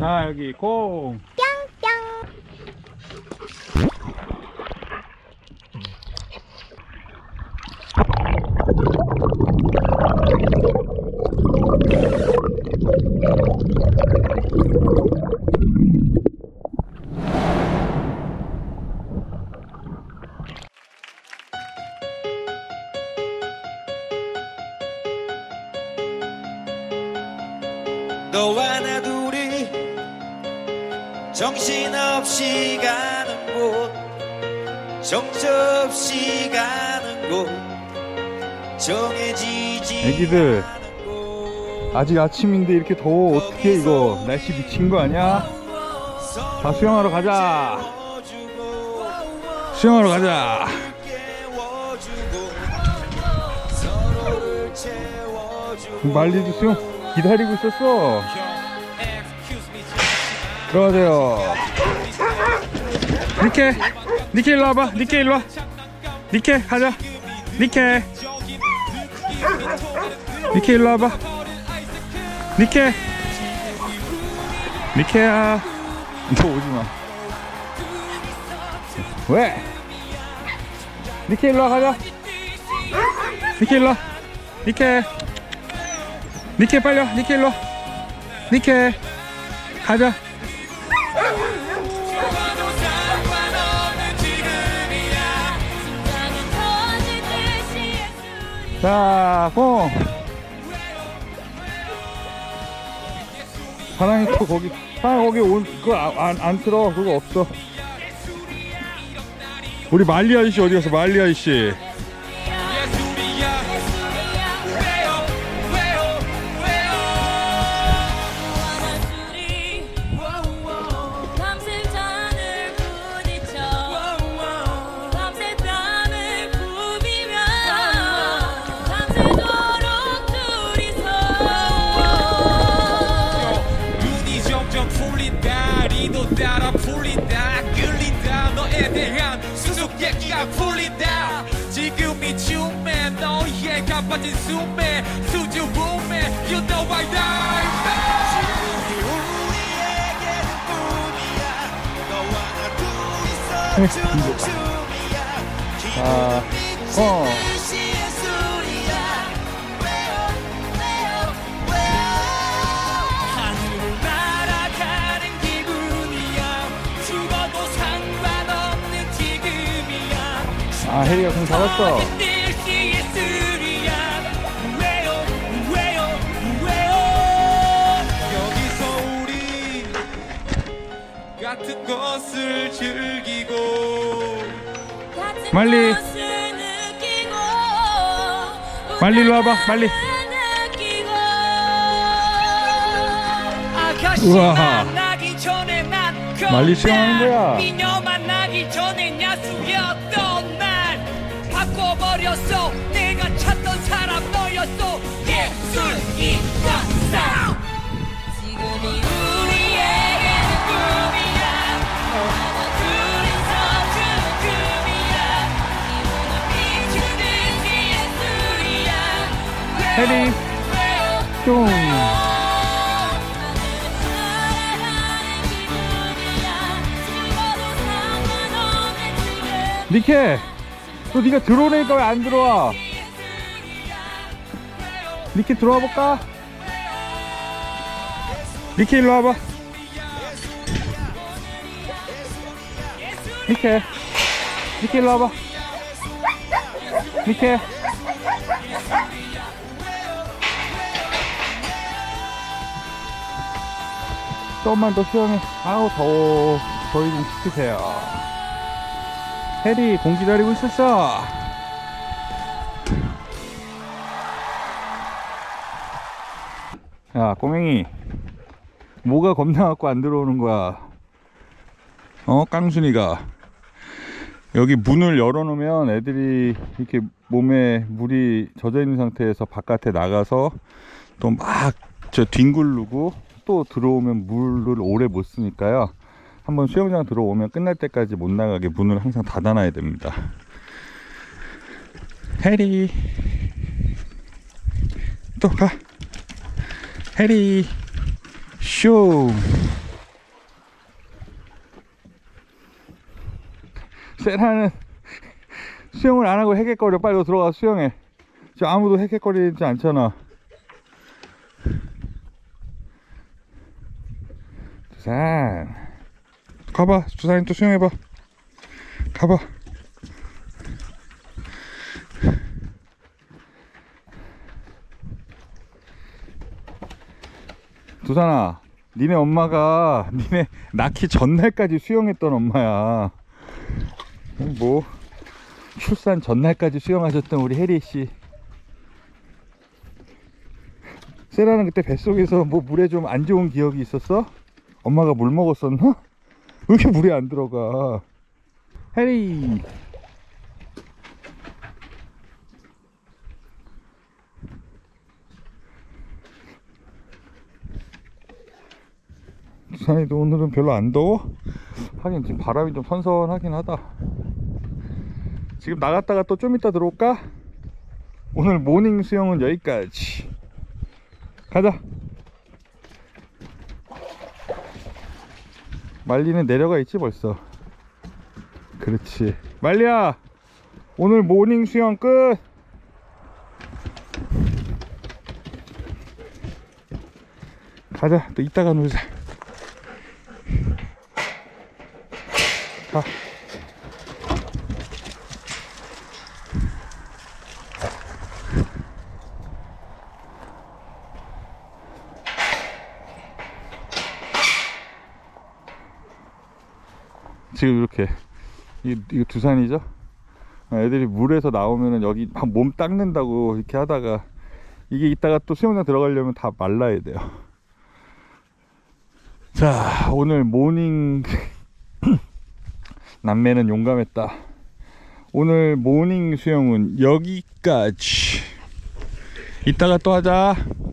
자, 여기 공. 너와 나 둘이 정신없이 가는 곳, 정처없이 가는 곳, 정해지지 애기들 않은 곳. 아직 아침인데 이렇게 더워. 어떻게 이거 날씨 미친 거 아니야? 다 수영하러 가자. 수영하러 가자. 말리도 수영 기다리고 있었어. 들어가세요. 니케, 니케 일로 와봐. 니케 일로 와. 니케 가자. 니케, 니케 일로 와봐. 니케, 니케야, 너 오지마. 왜? 니케 일로 와. 가자. 니케 일로 와. 니케, 니케 빨리 와. 니케 일로 와. 니케 가자. 자, 공. 사랑이 또 거기, 사랑이 거기 그거 안 틀어. 그거 없어. 우리 말리 아저씨 어디 갔어? 말리 아저씨. 따라 풀린다 끌린다 너에 대한 수줍 얘기가 풀린다 지금 이 춤에 너의 가빠진 숨에 수줍음에 You know I die 우리에게는 꿈이야 너와 나 둘이서 춤을 춤이야 기분이 미친 듯이 예술이야 하늘을 날아가는 기분이야 죽어도 상관없는 지금이야 아, 혜리가 공 잡았어. 듯이 예술이야 왜요 왜요 왜요 여기서 우리 같은 것을 즐기고 말리, 말리 일로 와봐. 말리. 우와. 말리 수영하는 거야. 미녀 만나기 전에 야수였던 날 바꿔버렸어. 내가 찾던 사람 너였어. 예술이다 싸움. 지금이 우리에게는 꿈이야. 너와 나 둘이서 춤이야. 기분은 미친 듯이 예술이야. 혜리, 좀. 니케, 너 니가 들어오니까 왜 안 들어와? 니케 들어와 볼까? 니케 일로 와봐. 니케, 니케 일로 와봐. 니케. 조금만 더 수영해. 아우 더워. 저희 좀 시키세요. 혜리 공 기다리고 있었어. 야, 꼬맹이, 뭐가 겁나갖고 안 들어오는 거야? 깡순이가. 여기 문을 열어놓으면 애들이 이렇게 몸에 물이 젖어 있는 상태에서 바깥에 나가서 또 막 저 뒹굴르고 또 들어오면 물을 오래 못 쓰니까요. 한번 수영장 들어오면 끝날 때까지 못 나가게 문을 항상 닫아놔야 됩니다. 해리, 또 가. 해리, 쇼. 세라는 수영을 안 하고 헤헷거려. 빨리 너 들어가 수영해. 지금 아무도 헤헷거리지 않잖아. 두산 가봐. 두산이 또 수영해봐. 가봐. 두산아, 니네 엄마가 니네 낳기 전날까지 수영했던 엄마야. 뭐 출산 전날까지 수영하셨던 우리 혜리씨. 세라는 그때 뱃속에서 뭐 물에 좀 안 좋은 기억이 있었어? 엄마가 물 먹었었나? 왜 이렇게 물에 안 들어가? 혜리. 두산이도 오늘은 별로 안 더워? 하긴 지금 바람이 좀 선선하긴 하다. 지금 나갔다가 또 좀 이따 들어올까? 오늘 모닝 수영은 여기까지. 가자. 말리는 내려가 있지 벌써. 그렇지. 말리야, 오늘 모닝 수영 끝. 가자. 또 이따가 놀자. 가. 지금 이렇게 이거 두산이죠? 애들이 물에서 나오면은 여기 막 몸 닦는다고 이렇게 하다가 이게 이따가 또 수영장 들어가려면 다 말라야 돼요. 자, 오늘 모닝 남매는 용감했다. 오늘 모닝 수영은 여기까지. 이따가 또 하자.